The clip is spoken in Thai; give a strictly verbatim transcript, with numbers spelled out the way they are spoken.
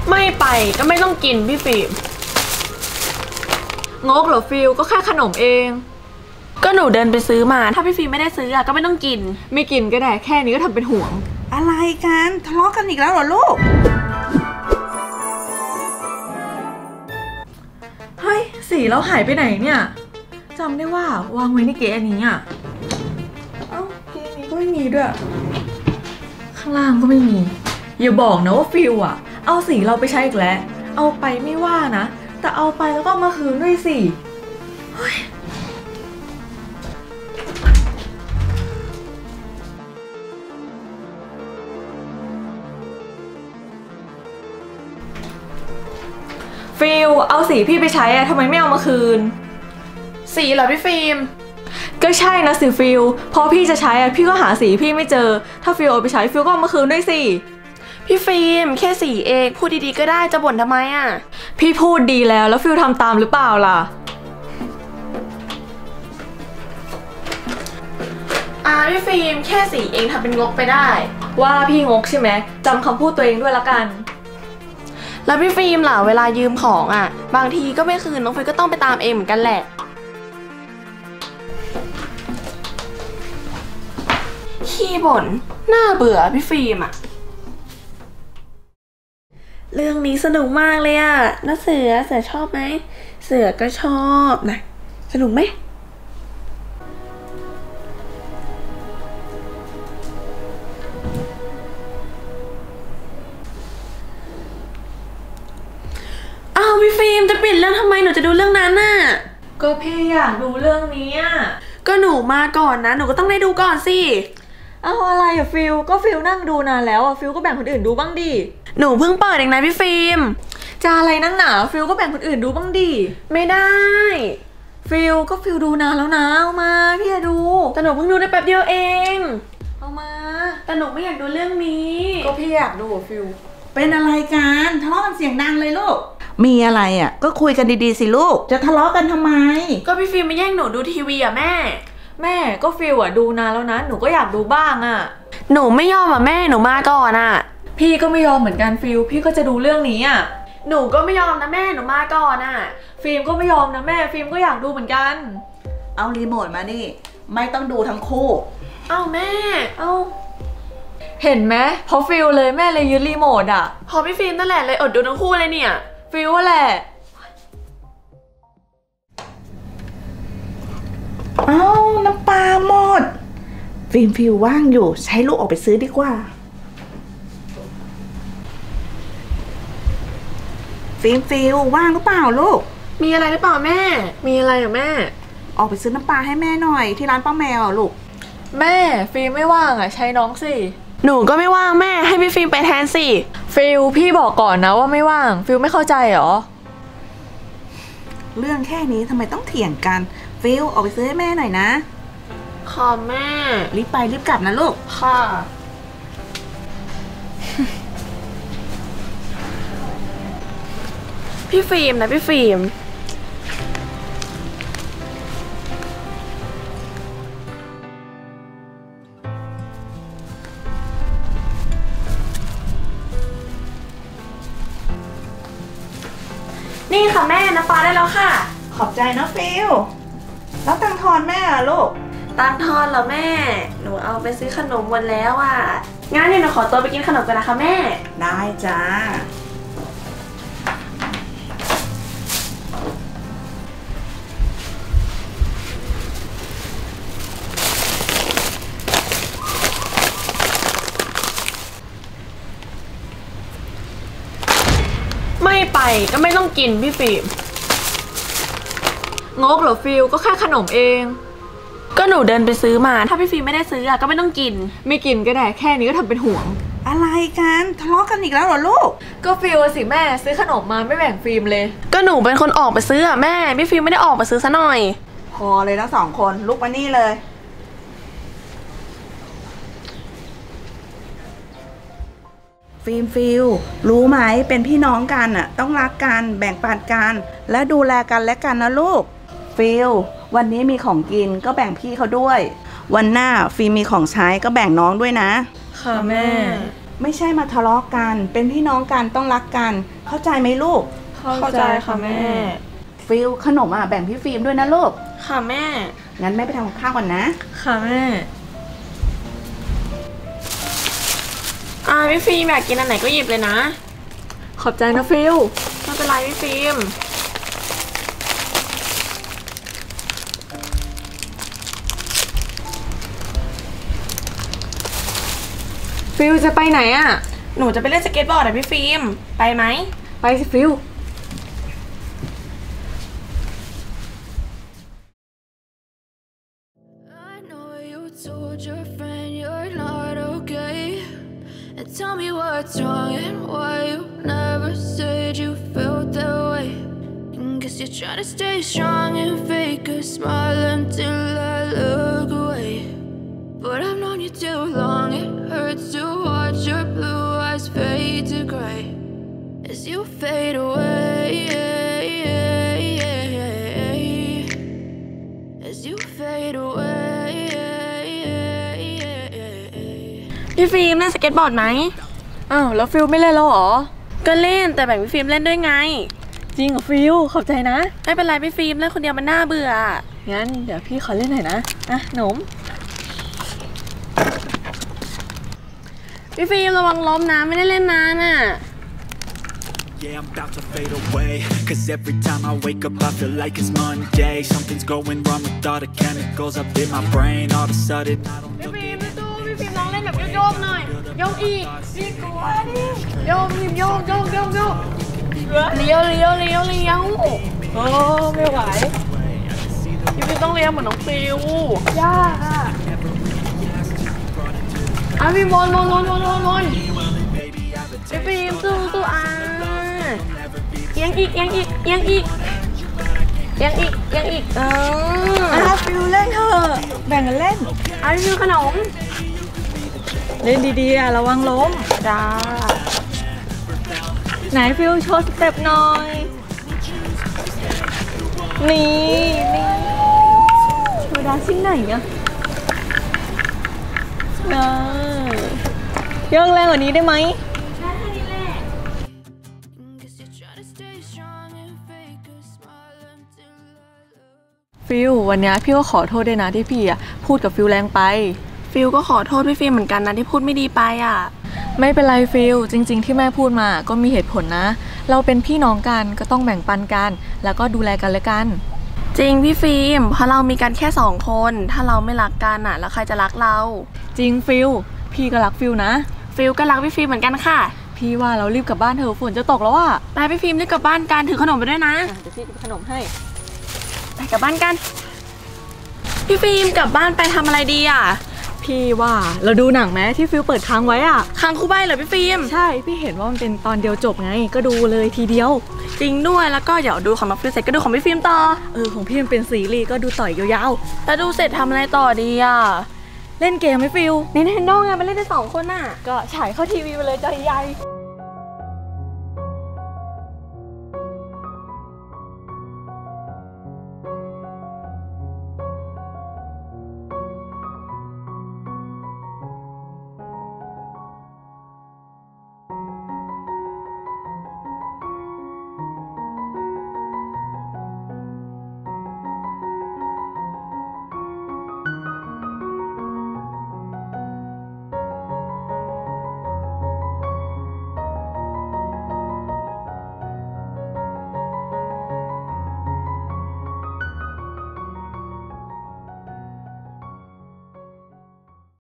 ไม่ไปก็ไม่ต้องกินพี่ฟิล์มงกเหรอฟิลก็แค่ขนมเองก็หนูเดินไปซื้อมาถ้าพี่ฟิล์มไม่ได้ซื้อก็ไม่ต้องกินไม่กินก็ได้แค่นี้ก็ทำเป็นห่วงอะไรกันทะเลาะกันอีกแล้วเหรอลูกเฮ้ยสีเราหายไปไหนเนี่ยจำได้ว่าวางไว้ในเก๋อันนี้อ่ะเอ้าเก๋นี้ก็ไม่มีด้วยข้างล่างก็ไม่มีอย่าบอกนะว่าฟิลอะเอาสีเราไปใช้อีกแล้วเอาไปไม่ว่านะแต่เอาไปแล้วก็มาคืนด้วยสิฟิลเอาสีพี่ไปใช้อะทำไมไม่เอามาคืนสีเหรอพี่ฟิล์มก็ใช่นะสิฟิลพอพี่จะใช้อะพี่ก็หาสีพี่ไม่เจอถ้าฟิลเอาไปใช้ฟิลก็เอามาคืนด้วยสิพี่ฟิล์มแค่สีเองพูดดีๆก็ได้จะบ่นทำไมอะพี่พูดดีแล้วแล้วฟิลทำตามหรือเปล่าล่ะอ่าพี่ฟิล์มแค่สีเองทำเป็นงกไปได้ว่าพี่งกใช่ไหมจำคำพูดตัวเองด้วยละกันแล้วพี่ฟิล์มล่ะเวลายืมของอ่ะบางทีก็ไม่คืนน้องฟิล์มก็ต้องไปตามเองเหมือนกันแหละขี้บ่นน่าเบื่อพี่ฟิล์มอ่ะเรื่องนี้สนุกมากเลยอ่ะน้าเสือเสือชอบไหมเสือก็ชอบนะสนุกไหมอ้าวพี่ฟิล์มจะปิดเรื่องทำไมหนูจะดูเรื่องนั้นน่ะก็พี่อยากดูเรื่องนี้อ่ะก็หนูมาก่อนนะหนูก็ต้องได้ดูก่อนสิอ้าวอะไรอะฟิลก็ฟิลนั่งดูนานแล้วอะฟิลก็แบ่งคนอื่นดูบ้างดิหนูเพิ่งเปิดเองนะพี่ฟิล์มจะอะไรนั่งหนาฟิลก็แบ่งคนอื่นดูบ้างดิไม่ได้ฟิลก็ฟิลดูนานแล้วนะเอามาพี่จะดูแต่หนูเพิ่งดูได้แป๊บเดียวเองเอามาแต่หนูไม่อยากดูเรื่องนี้ก็พี่อยากดูฟิลเป็นอะไรกันทะเลาะกันเสียงดังเลยลูกมีอะไรอ่ะก็คุยกันดีๆสิลูกจะทะเลาะกันทำไมก็พี่ฟิล์มมาแย่งหนูดูทีวีอ่ะแม่แม่ก็ฟิลอ่ะดูนานแล้วนะหนูก็อยากดูบ้างอ่ะหนูไม่ยอมอ่ะแม่หนูมาก่อนอ่ะพี่ก็ไม่ยอมเหมือนกันฟิลพี่ก็จะดูเรื่องนี้อ่ะหนูก็ไม่ยอมนะแม่หนูมาก่อนอ่ะฟิล์มก็ไม่ยอมนะแม่ฟิล์มก็อยากดูเหมือนกันเอารีโมทมาดิไม่ต้องดูทั้งคู่เอ้าแม่เอ้าเห็นไหมพอฟิลเลยแม่เลยยึดรีโมทอ่ะพอพี่ฟิล์มนั่นแหละเลยอดดูทั้งคู่เลยเนี่ยฟิลว่าแหละเอ้าน้ำปลาหมดฟิล์มฟิลว่างอยู่ใช้ลูกออกไปซื้อดีกว่าฟิล์มฟิลว่างหรือเปล่าลูกมีอะไรหรือเปล่าแม่มีอะไรอ่ะแม่ออกไปซื้อน้ำปลาให้แม่หน่อยที่ร้านป้าแมวลูกแม่ฟิล์มไม่ว่างอ่ะใช้น้องสิหนูก็ไม่ว่างแม่ให้พี่ฟิล์มไปแทนสิฟิลพี่บอกก่อนนะว่าไม่ว่างฟิลไม่เข้าใจเหรอเรื่องแค่นี้ทำไมต้องเถียงกันฟิลออกไปซื้อให้แม่หน่อยนะค่ะแม่รีบไปรีบกลับนะลูกค่ะพี่ฟิล์มนะพี่ฟิล์มนี่ค่ะแม่น้ำปลาได้แล้วค่ะขอบใจนะฟิลแล้วตังทอนแม่อะลูกตังทอนเหรอแม่หนูเอาไปซื้อขนมหมดแล้วอ่ะงั้นเดี๋ยวหนูขอตัวไปกินขนมกันนะคะแม่ได้จ้าไม่ไปก็ไม่ต้องกินพี่ฟิล์มงกเหรอฟิลก็แค่ขนมเองก็หนูเดินไปซื้อมาถ้าพี่ฟิล์มไม่ได้ซื้อก็ไม่ต้องกินไม่กินก็ได้แค่นี้ก็ทำเป็นห่วงอะไรกันทะเลาะกันอีกแล้วเหรอลูกก็ฟิลสิแม่ซื้อขนมมาไม่แบ่งฟิล์มเลยก็หนูเป็นคนออกไปซื้ออะแม่พี่ฟิล์มไม่ได้ออกไปซื้อซะหน่อยพอเลยทั้งสองคนลุกมานี่เลยฟิล์มฟิลรู้ไหมเป็นพี่น้องกันอ่ะต้องรักกันแบ่งปันกันและดูแลกันและกันนะลูกฟิลวันนี้มีของกินก็แบ่งพี่เขาด้วยวันหน้าฟิล์มมีของใช้ก็แบ่งน้องด้วยนะค่ะแม่ไม่ใช่มาทะเลาะกัน เป็นพี่น้องกันต้องรักกัน เข้าใจไหมลูกเข้าใจค่ะแม่ฟิลขนมอ่ะแบ่งพี่ฟิล์มด้วยนะลูกค่ะแม่งั้นแม่ไปทำกับข้าวก่อนนะค่ะแม่อ่าพี่ฟิล์มอยากกินอันไหนก็หยิบเลยนะขอบใจนะฟิลไม่เป็นไรพี่ฟิล์มฟิลจะไปไหนอ่ะหนูจะไปเล่นสเก็ตบอร์ดอ่ะพี่ฟิล์มไปไหมไปสิฟิล Told your friend you're not okay, and tell me what's wrong and why you never said you felt that way. And guess you're trying to stay strong and fake a smile until I look away. But I've known you too long, it hurts to watch your blue eyes fade to gray as you fade away, as you fade away.พี่ฟิล์มเล่นสเก็ตบอร์ดไหมอ้าวแล้วฟิลไม่เล่นแล้วหรอก็เล่นแต่แบ่งพี่ฟิล์มเล่นด้วยไงจริงเหรอฟิลขอบใจนะไม่เป็นไรพี่ฟิล์มเล่นคนเดียวมันน่าเบื่องั้นเดี๋ยวพี่ขอเล่นหน่อยนะอ่ะหนมพี่ฟิล์มระวังล้มนะไม่ได้เล่นนานอ่ะ Yeah, I'm about to fade away. Cause every time I wake up I feel like it's Monday. Something's going wrong with all the chemicals up in my brain. All of a sudden I don't look at it. พี่ฟิล์มลองเล่นแบบโยกๆหน่อยโยกอีกนี่กลัวดิโยกพิมโยกโยกโยกโยกเลี้ยวเลี้ยวเลี้ยวเลี้ยวโอ้ไม่ไหวพี่ฟิล์มต้องเลี้ยวเหมือนน้องฟิวยากอ่ะอ่ะพี่มอนมอนมอนมอนมอนมอนพี่ฟิล์มสู้สู้อ่ะเอียงอีกเอียงอีกเอียงอีกเอียงอีกเอียงอีกเอออ่ะฟิวเล่นเถอะแบ่งกันเล่นอ่ะฟิวขนมเล่นดีๆอ่ะระวังล้มจ้าไหนฟิวโชว์สเต็ปหน่อยนี่นี่โชว์ดาซิ่งไหนอ่ะเออยังแรงกว่านี้ได้ไหมฟิลวันนี้พี่ก็ขอโทษด้วยนะที่พี่อ่ะพูดกับฟิลแรงไปฟิลก็ขอโทษพี่ฟิลเหมือนกันนะที่พูดไม่ดีไปอ่ะไม่เป็นไรฟิลจริงๆที่แม่พูดมาก็มีเหตุผลนะเราเป็นพี่น้องกันก็ต้องแบ่งปันกันแล้วก็ดูแลกันและกันจริงพี่ฟิล์มเพราะเรามีกันแค่สองคนถ้าเราไม่รักกันอ่ะแล้วใครจะรักเราจริงฟิลพี่ก็รักฟิลนะฟิลก็รักพี่ฟิล์มเหมือนกันค่ะพี่ว่าเรารีบกลับบ้านเถอะฝนจะตกแล้วอ่ะไปพี่ฟิล์มรีบกลับบ้านกันถือขนมไปด้วยนะเดี๋ยวพี่จะขนมให้ไปกลับบ้านกันพี่ฟิล์มกลับบ้านไปทำอะไรดีอ่ะพี่ว่าเราดูหนังไหมที่ฟิลเปิดค้างไว้อ่ะค้างคู่ใบเหรอพี่ฟิล์มใช่พี่เห็นว่ามันเป็นตอนเดียวจบไงก็ดูเลยทีเดียวจริงด้วยแล้วก็เดี๋ยวดูของน้องฟิลเสร็จก็ดูของพี่ฟิล์มต่อเออของพี่มันเป็นซีรีส์ก็ดูต่อยยาวๆแล้วดูเสร็จทำอะไรต่อดีอ่ะเล่นเกมไหมฟิล Nintendo ไงมันเล่นได้สองคนน่ะก็ฉายเข้าทีวีไปเลยจอใหญ่